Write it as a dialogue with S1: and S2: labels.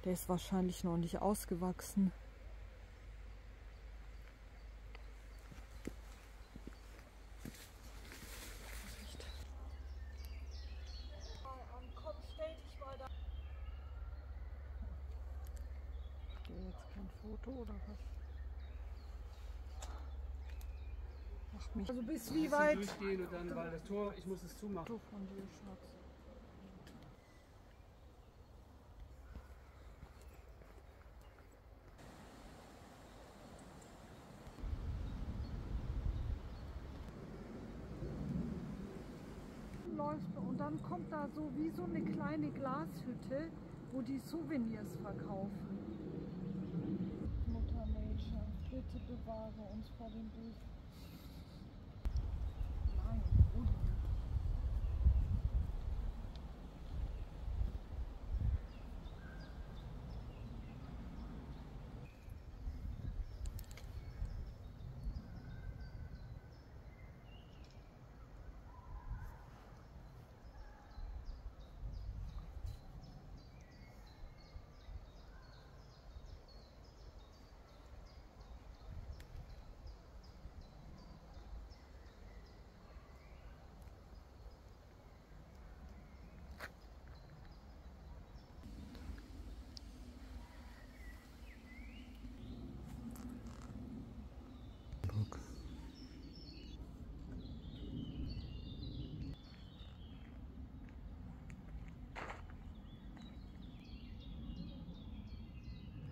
S1: Der ist wahrscheinlich noch nicht ausgewachsen. Jetzt kein Foto oder was? Macht mich
S2: Also bis wie weit?
S3: Durchgehen und dann, weil das Tor, ich muss es zumachen.
S1: Foto von dir, Schatz. Läuft und dann kommt da so wie so eine kleine Glashütte, wo die Souvenirs verkaufen. Mutter Nature, bitte bewahre uns vor dem Bösen.